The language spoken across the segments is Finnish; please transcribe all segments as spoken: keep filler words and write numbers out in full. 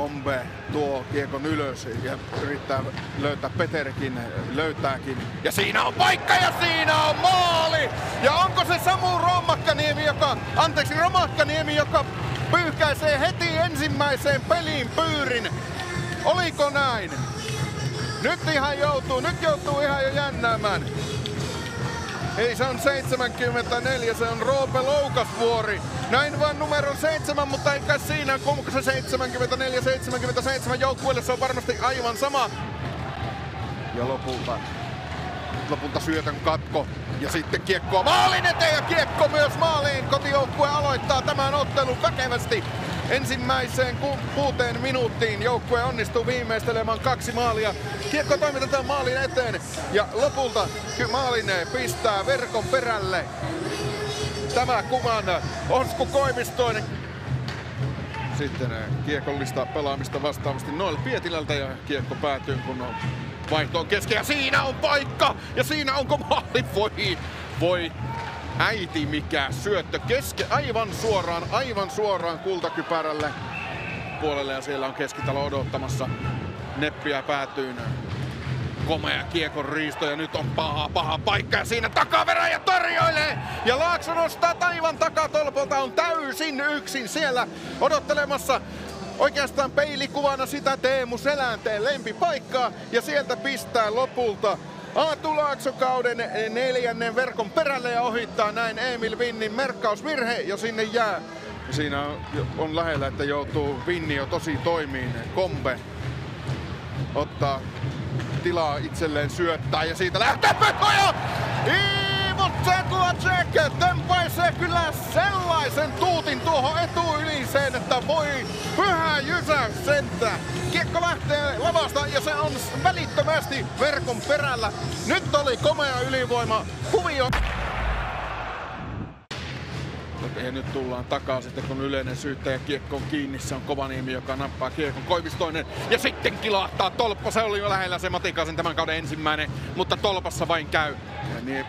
Kombe tuo kiekon ylös ja yrittää löytää, Peterikin löytääkin. Ja siinä on paikka ja siinä on maali! Ja onko se Samu Romakkaniemi, joka, anteeksi Romakkaniemi, joka pyyhkäisee heti ensimmäiseen peliin pyyrin? Oliko näin? Nyt ihan joutuu, nyt joutuu ihan jo jännäämään. Ei, se on seitsemänkymmentäneljä, se on Roope Loukasvuori. Näin vaan numero seitsemän, mutta eikä siinä, kun se seitsemänkymmentäneljä seitsemänkymmentäseitsemän joukkueelle se on varmasti aivan sama. Ja lopulta, lopulta syötön katko ja sitten kiekkoa maalin eteen ja kiekko myös maaliin. Kotijoukkue aloittaa tämän ottelun väkevästi. Ensimmäiseen ku- kuuteen minuuttiin joukkue onnistuu viimeistelemään kaksi maalia. Kiekko toimitetaan maalin eteen ja lopulta maalin pistää verkon perälle. Tämä kuvan Osku Koivistoinen. Sitten kiekollista pelaamista vastaavasti Noel Pietilältä ja kiekko päätyy kun on vaihtoon kesken ja siinä on paikka ja siinä onko maali, voi, voi. Äiti mikä syöttö keske, aivan suoraan, aivan suoraan kultakypärälle puolelle ja siellä on Keskitalo odottamassa. Neppiä päätyy. Komea kiekon riisto ja nyt on paha, paha paikka ja siinä takaverä ja tarjoilee. Ja Laakso nostaa taivaan takatolpolta, on täysin yksin siellä odottelemassa. Oikeastaan peilikuvana sitä Teemu Selänteen lempipaikkaa ja sieltä pistää lopulta Aatu Laakso kauden neljännen verkon perälle ja ohittaa näin Emil Vinnin merkkausvirhe ja sinne jää. Siinä on, on lähellä, että joutuu Vinni jo tosi toimiin. Kombe ottaa tilaa itselleen syöttää ja siitä lähtee Petoja! Iivo Zetlaček tempaisee kyllä sellaisen tuutin tuohon etuyliseen, että voi pyhä jysäys sentään. Kiekko lähtee lavasta ja se on välittömästi verkon perällä. Nyt oli komea ylivoima kuvio. Ja nyt tullaan takaa sitten kun yleinen syyttäjä kiekko on kiinni. Se on Kovaniemi, joka nappaa kiekon. Koivistoinen ja sitten kilahtaa tolppa. Se oli jo lähellä se Matikaisen tämän kauden ensimmäinen, mutta tolpassa vain käy. Ja niin.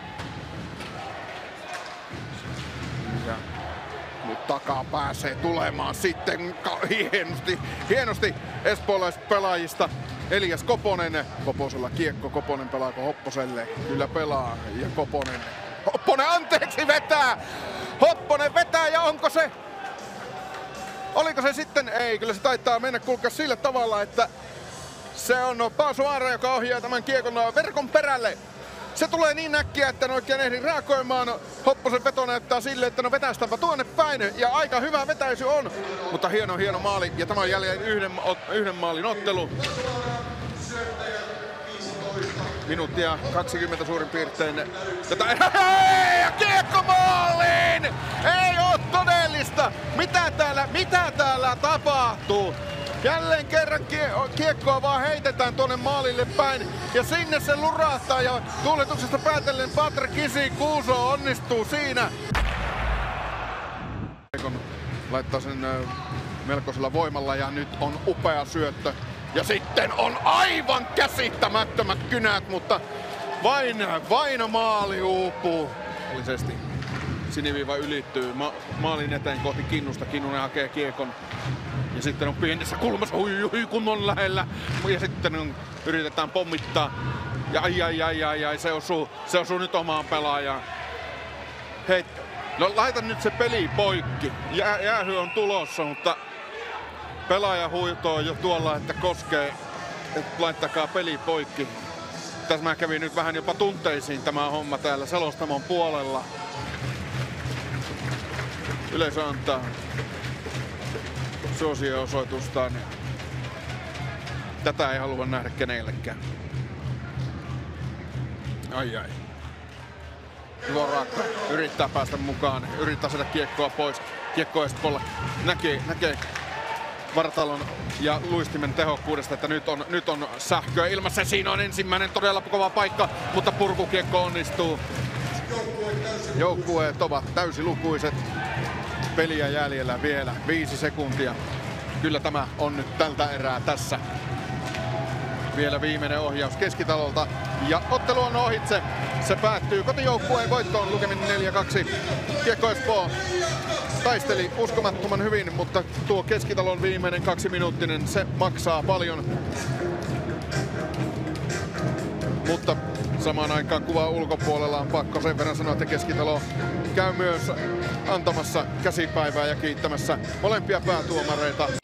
Ja nyt takaa pääsee tulemaan sitten hienosti, hienosti espoolaispelaajista. Elias Koponen. Koposella kiekko. Koponen pelaako Hopposelle? Kyllä pelaa. Ja Koponen. Hopponen anteeksi vetää! Hopponen vetää ja onko se? Oliko se sitten? Ei, kyllä se taitaa mennä kulkea sillä tavalla, että se on Paasu Aara, joka ohjaa tämän kiekon verkon perälle. Se tulee niin äkkiä, että en oikein ehdi reagoimaan. Hopposen veto näyttää sille, että no vetäistäpä tuonne päin. Ja aika hyvä vetäisy on. Mutta hieno, hieno maali. Ja tämä on jälleen yhden, yhden maalin ottelu. Minuuttia kaksikymmentä suurin piirtein. Tätä ja kiekko maaliin! Ei oo todellista! Mitä täällä, mitä täällä tapahtuu? Jälleen kerran kie- kiekkoa vaan heitetään tuonne maalille päin ja sinne se lurahtaa ja tuuletuksesta päätellen Patrik Kisi Kuuso onnistuu siinä. Laittaa sen melkoisella voimalla ja nyt on upea syöttö. Ja sitten on aivan käsittämättömät kynät, mutta vain, vain maali uupuu. Ellisesti siniviiva ylittyy Ma- maalin eteen kohti Kinnusta. Kinnunen hakee kiekon. Ja sitten on pienessä kulmassa, hui, hui kun on lähellä. Ja sitten on, yritetään pommittaa. Ja ai ai ai ai, ai se, osuu, se osuu nyt omaan pelaajaan. Hei, no laita nyt se peli poikki. Jää, jäähy on tulossa, mutta pelaaja huitoo jo tuolla, että koskee, että laittakaa peli poikki. Tässä mä kävin nyt vähän jopa tunteisiin tämä homma täällä selostamon puolella. Yleisö antaa suosio-osoitustaan. Tätä ei halua nähdä kenellekään. Ai ai. Lorakka yrittää päästä mukaan, yrittää saada kiekkoa pois. Kiekko Espoolla näkee, näkee vartalon ja luistimen tehokkuudesta, että nyt on, nyt on sähköä ilmassa. Siinä on ensimmäinen todella kova paikka, mutta purkukiekko onnistuu. Joukkueet ovat täysilukuiset. Peliä jäljellä vielä viisi sekuntia. Kyllä tämä on nyt tältä erää tässä. Vielä viimeinen ohjaus Keskitalolta ja ottelu on ohitse. Se päättyy kotijoukkueen voittoon lukemin neljä kaksi. Kiekko Espoo taisteli uskomattoman hyvin, mutta tuo Keskitalon viimeinen kaksiminuuttinen, se maksaa paljon. Mutta samaan aikaan kuvaa ulkopuolella on pakko sen verran sanoa, että Keskitalo käy myös antamassa käsipäivää ja kiittämässä molempia päätuomareita.